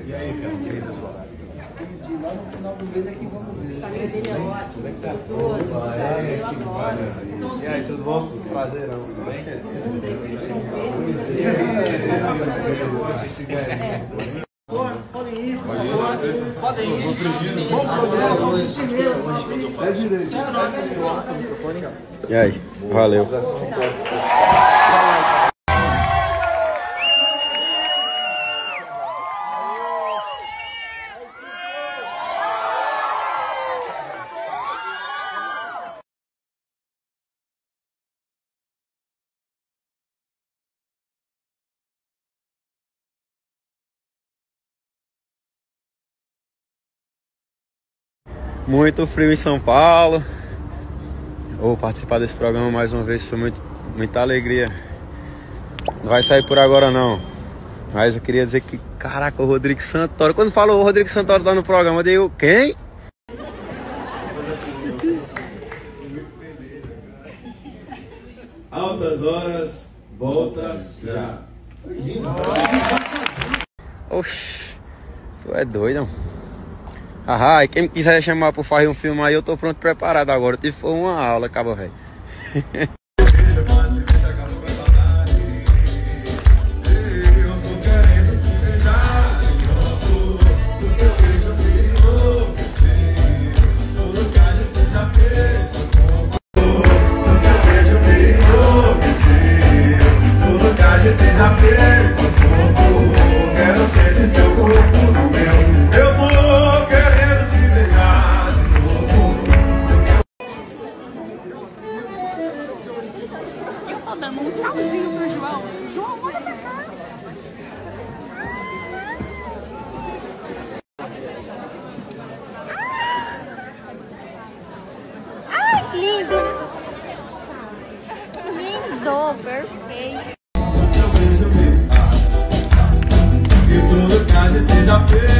E aí, cara, queridas baladas? Entendi. Lá no final do mês é que vamos ver. O Instagram dele é ótimo, gostoso, eu adoro. São os E aí, tudo bom? Prazerão, tudo bem? Podem ir, por favor. Podem ir. Bom programa. É direito. E aí, valeu. Muito frio em São Paulo. Vou participar desse programa mais uma vez, foi muita alegria. Não vai sair por agora não. Mas eu queria dizer que, caraca, o Rodrigo Santoro. Quando falou o Rodrigo Santoro tá no programa, eu digo, quem? Altas horas, volta já. Oxi, tu é doido, não? Ah, e quem me quiser chamar pra fazer um filme aí, eu tô pronto, preparado agora. Eu tive uma aula, acaba, velho. Eu tô dando um tchauzinho pro João. João, olha pra cá. Ai, lindo. Lindo, perfeito. E tudo que a gente já fez.